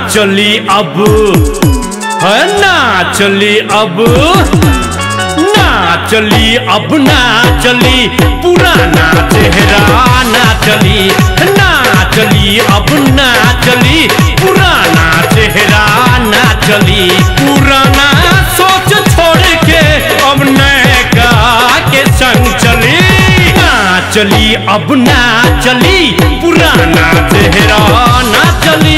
चली अब है ना चली अब ना चली अब ना चली पुराना चेहरा ना चली ना चली अब ना चली पुराना चेहरा ना चली पुराना सोच छोड़ के अब नए का के संग चली ना चली अब ना चली पुराना चेहरा ना चली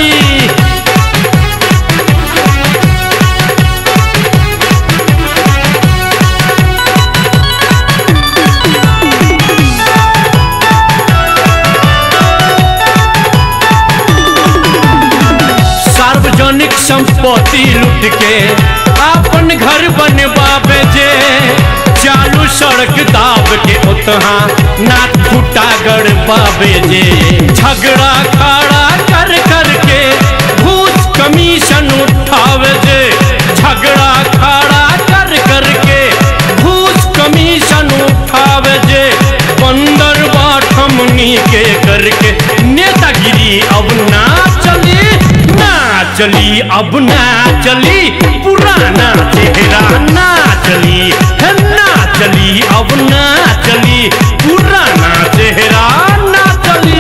सार्वजनिक संपत्ति लूट के अपन घर बनवावे जे चालू सड़क दाब के उतहा नाक फुटा गड़ पावे जे झगड़ा खड़ा कर कर के घूस कमीशन उठावे जे झगड़ा खड़ा कर कर के घूस कमीशन उठावे जे 15 बाठमनी के करके नेतागिरी अब ना चली चली अब ना चली पुराना चेहरा ना चली है ना चली अब ना चली पुराना चेहरा ना चली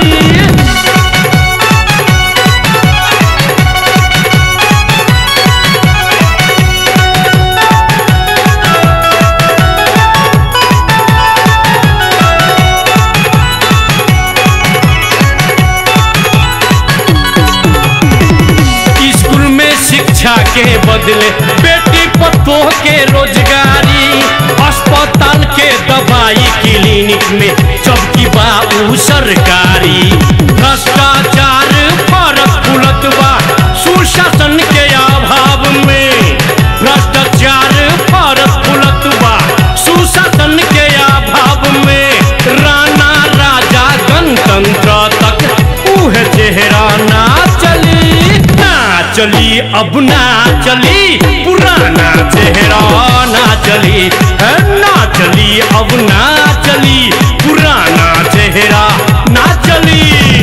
शिक्षा के बदले बेटी पतोह के रोजगारी अस्पताल के दवाई क्लिनिक में चौकी बाबू सरकारी भ्रष्टाचार फरक फुलत बा सुशासन के अभाव में भ्रष्टाचार फरक फुलत बा सुशासन के अभाव में राणा राजा गणतंत्र तक उह चेहरा ना चली चली अब ना चली पुराना चेहरा ना चली है ना चली अब ना चली पुराना चेहरा ना चली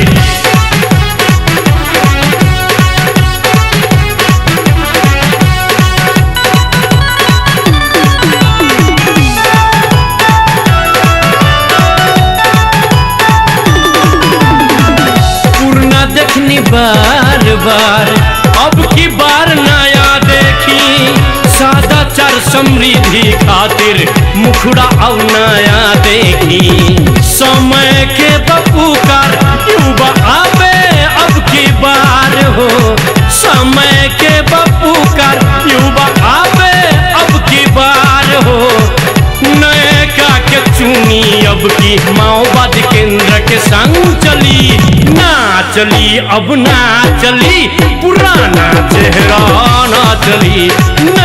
पुराना देखनी बार बार अब की बार नया देखी सादा चार समृद्धि खातिर मुखड़ा अब नया देखी समय के बपुकार युवा आवे अब की बार हो समय के बपुकार युवा आवे अब की बार हो नए का के चुनी अब की माओवादी केंद्र के संग चली ना चली अब ना चली पुराना चेहरा ना चली ना